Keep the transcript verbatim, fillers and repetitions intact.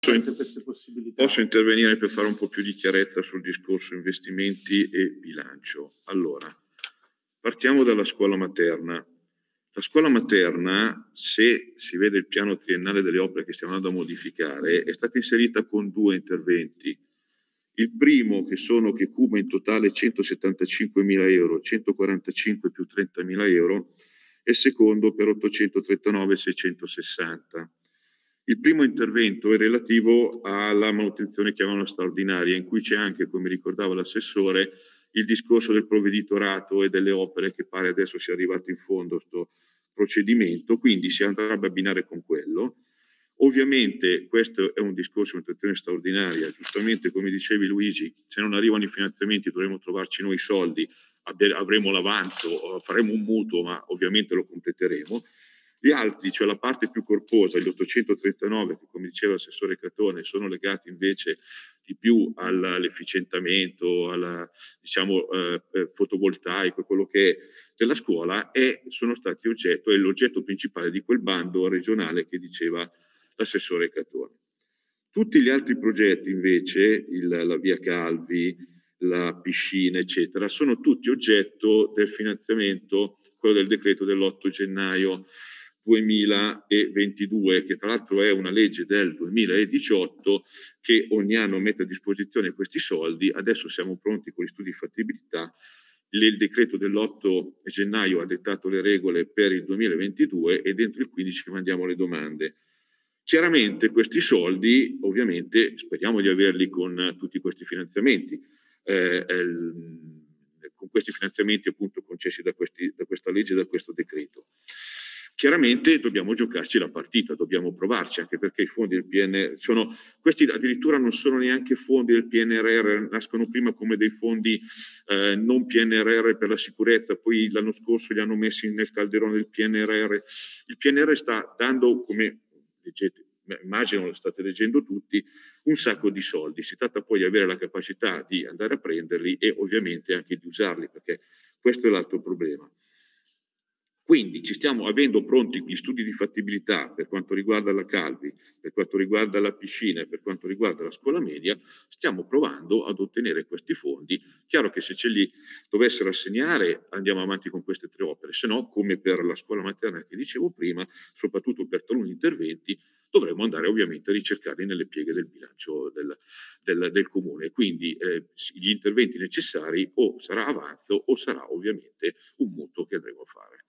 Posso, anche queste possibilità. Posso intervenire per fare un po' più di chiarezza sul discorso investimenti e bilancio. Allora, partiamo dalla scuola materna. La scuola materna, se si vede il piano triennale delle opere che stiamo andando a modificare, è stata inserita con due interventi. Il primo, che sono che cuba in totale centosettantacinquemila euro, centoquarantacinque più trentamila euro, e il secondo per ottocentotrentanove seicentosessanta. Il primo intervento è relativo alla manutenzione chiamano straordinaria, in cui c'è anche, come ricordava l'assessore, il discorso del provveditorato e delle opere che pare adesso sia arrivato in fondo questo procedimento, quindi si andrà a abbinare con quello. Ovviamente questo è un discorso di manutenzione straordinaria, giustamente come dicevi Luigi, se non arrivano i finanziamenti dovremo trovarci noi i soldi, avremo l'avanzo, faremo un mutuo, ma ovviamente lo completeremo. Gli altri, cioè la parte più corposa, gli ottocentotrentanove, che come diceva l'assessore Catone, sono legati invece di più all'efficientamento, al diciamo, eh, fotovoltaico, quello che è della scuola, e sono stati oggetto, è l'oggetto principale di quel bando regionale che diceva l'assessore Catone. Tutti gli altri progetti invece, il, la via Calvi, la piscina, eccetera, sono tutti oggetto del finanziamento, quello del decreto dell'otto gennaio duemilaventidue, che tra l'altro è una legge del duemiladiciotto che ogni anno mette a disposizione questi soldi. Adesso siamo pronti con gli studi di fattibilità. Il decreto dell'otto gennaio ha dettato le regole per il duemilaventidue e dentro il quindici mandiamo le domande. Chiaramente questi soldi, ovviamente, speriamo di averli con tutti questi finanziamenti, eh, eh, con questi finanziamenti appunto concessi da, questi, da questa legge e da questo decreto. Chiaramente dobbiamo giocarci la partita, dobbiamo provarci, anche perché i fondi del P N R R sono, questi addirittura non sono neanche fondi del P N R R, nascono prima come dei fondi eh, non P N R R per la sicurezza, poi l'anno scorso li hanno messi nel calderone del P N R R. Il P N R R sta dando, come leggete, immagino lo state leggendo tutti, un sacco di soldi. Si tratta poi di avere la capacità di andare a prenderli e ovviamente anche di usarli, perché questo è l'altro problema. Quindi ci stiamo avendo pronti gli studi di fattibilità per quanto riguarda la Calvi, per quanto riguarda la piscina e per quanto riguarda la scuola media, stiamo provando ad ottenere questi fondi. Chiaro che se ce li dovessero assegnare andiamo avanti con queste tre opere, se no, come per la scuola materna che dicevo prima, soprattutto per taluni interventi, dovremo andare ovviamente a ricercarli nelle pieghe del bilancio del, del, del comune. Quindi eh, gli interventi necessari o sarà avanzo o sarà ovviamente un mutuo che andremo a fare.